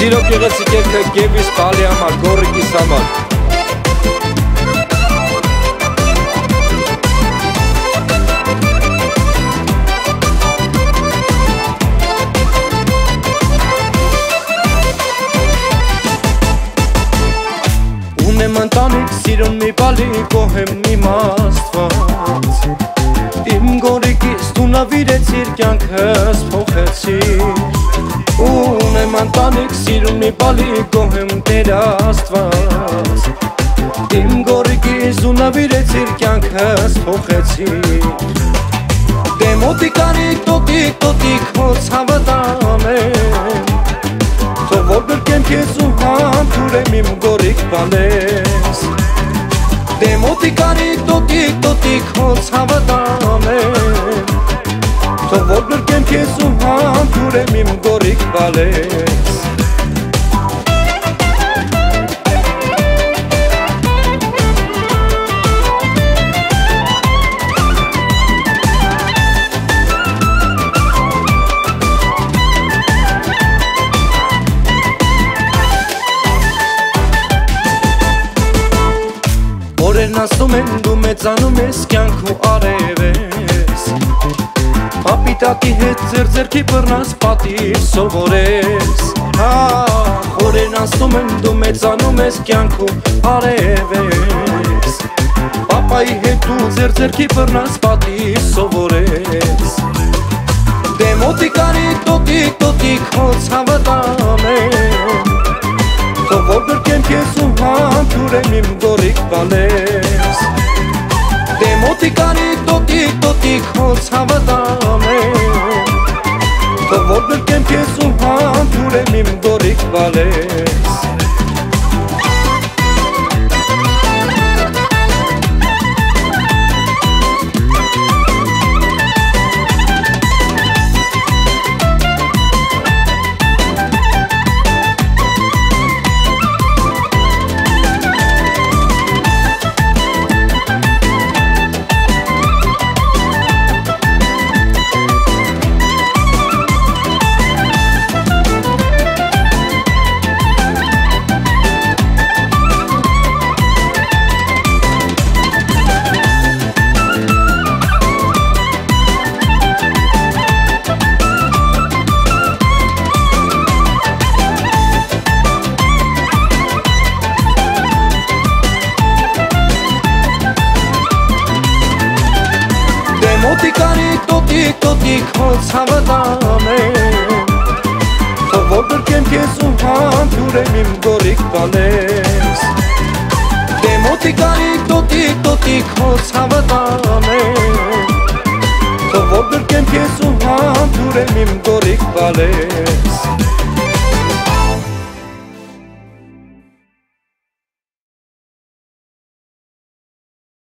Սիրո գեղեցիկ երգը Գևիս Բալի համար, Գորիկիս համար Ունեմ ընտանիք, սիրուն մի բալի, կոհեմ իմ Աստված Իմ Գորիկիս դու նվիրեցիր, կյանքս փոխեցիր Ունեմ ընտանիք, սիրուն մի բալի, կոհեմ Տեր Աստված Իմ Գորիկիս դու նվիրեցիր, կյանքս փոխեցիր Դե մոտիկ արիկ, տոտիկ, հոց հավատամ եմ Թող որ գրկեմ քեզ ու համբուրեմ իմ Գորիկ բալես Դե մոտիկ արիկ, տոտիկ, հոց հավատամ եմ Թող որ գրկեմ քեզ ու համբուրեմ իմ Գորիկ բալես Օրերն ասում են դու մեծանում ես կյանք ու արև ես Պապիտակի հետ ձեր-ձերքի բռնած պատիվ սովորես Օրերն ասում են դու մեծանում ես կյանք ու արև ես Պապայի հետ դու ձեր-ձերքի բռնած պատիվ սովորես Դե մոտիկ արիկ, տոտիկ, հոց հավատամ եմ Թող որ գրկեմ քեզ ու համբուրեմ իմ Գորիկ բալես Դե մոտիկ արիկ, տոտիկ, հոց հավատամ եմ Թող որ գրկեմ քեզ ու համբուրեմ իմ Գորիկ բալես Մոտիկ արիկ, տոտիկ, հոց հավատամ եմ Թող որ գրկեմ քեզ ու համբուրեմ իմ Գորիկ բալես Դե մոտիկ արիկ, տոտիկ, հոց հավատամ եմ Թող որ գրկեմ քեզ ու համբուրեմ իմ Գորիկ բալես